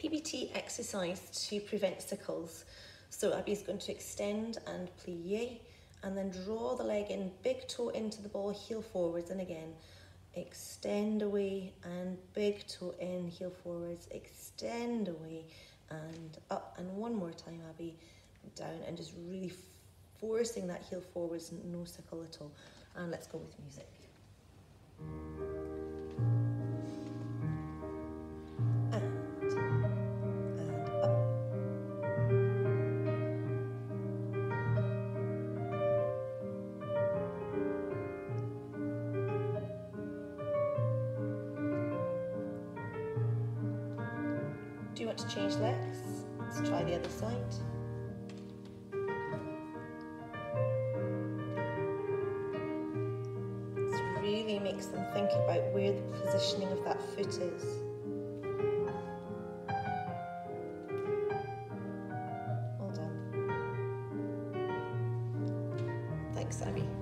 PBT exercise to prevent sickles. So Abby's going to extend and plie, and then draw the leg in, big toe into the ball, heel forwards, and again, extend away and big toe in, heel forwards, extend away and up, and one more time, Abby, down, and just really forcing that heel forwards, no sickle at all. And let's go with music. Do you want to change legs? Let's try the other side. This really makes them think about where the positioning of that foot is. Well done. Thanks, Abby.